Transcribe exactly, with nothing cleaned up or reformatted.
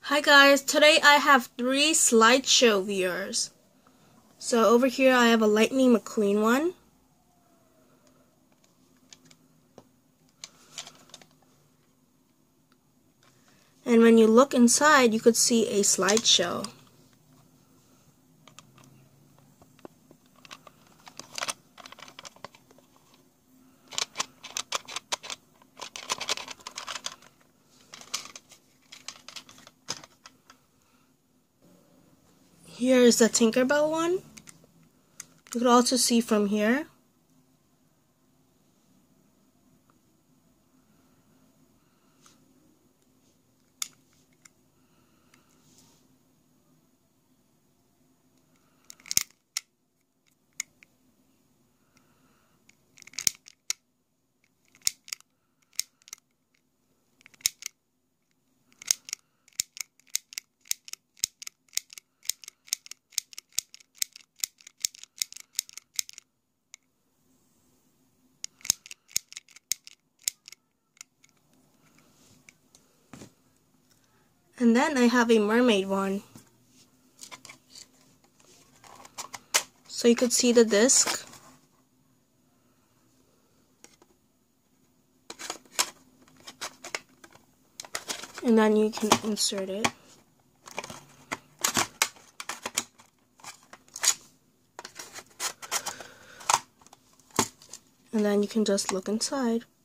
Hi guys, today I have three slideshow viewers. So over here I have a Lightning McQueen one. And when you look inside, you could see a slideshow. Here is the Tinkerbell one. You could also see from here. And then I have a mermaid one. So you could see the disc. And then you can insert it. And then you can just look inside.